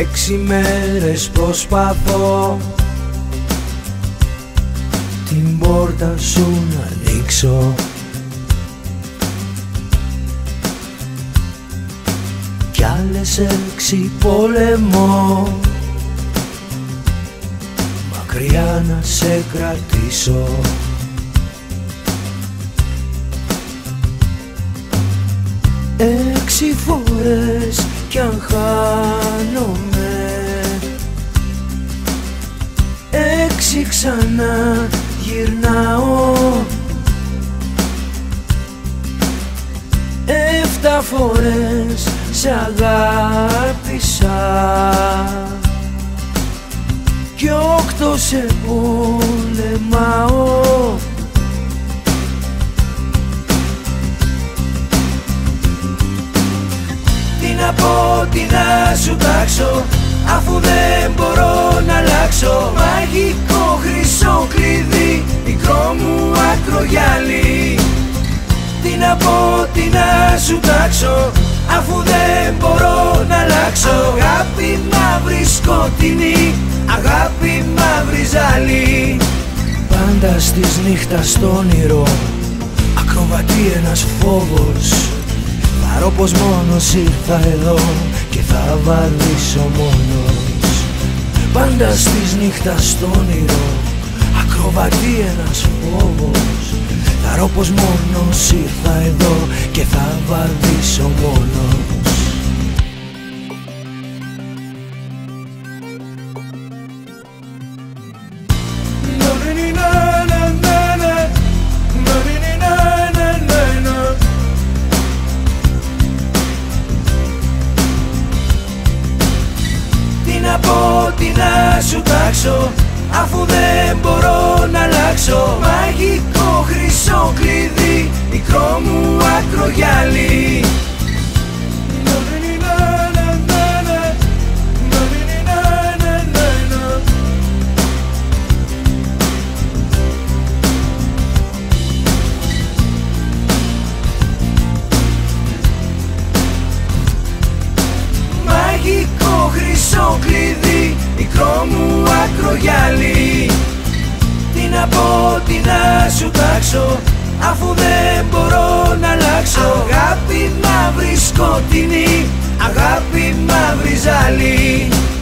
6 μέρες προσπαθώ την πόρτα σου να ανοίξω, κι άλλες 6 πόλεμο μακριά να σε κρατήσω. Έξι φορές κι αν χάνομαι, 6 ξανά γυρνάω, 7 φορές σε αγάπησα κι 8 σε πολεμάω. Τι να πω, τι να σου τάξω, αφού δεν μπορώ να αλλάξω. Μαγικό χρυσό κλειδί, μικρό μου ακρογιάλι. Τι να πω, τι να σου τάξω, αφού δεν μπορώ να αλλάξω. Αγάπη μαύρη σκοτεινή, αγάπη μαύρη ζάλη. Πάντα στις νύχτας στο όνειρο ακροβατεί ένας φόβος. Θαρώ πως μόνος ήρθα εδώ και θα βαδίσω μόνος. Πάντα στις νύχτας στο όνειρο ακροβατεί ένας φόβος. Θαρώ πως μόνος ήρθα εδώ και θα βαδίσω μόνος. Τι να πω, τι να σου τάξω, αφού δεν μπορώ να αλλάξω. Μαγικό χρυσό κλειδί, μικρό μου ακρογιάλι. Μαγικό χρυσό κλειδί, μικρό μου ακρογιάλι. Τι να πω, τι να σου τάξω, αφού δεν μπορώ να αλλάξω. Αγάπη μαύρη σκοτεινή, αγάπη μαύρη ζάλη.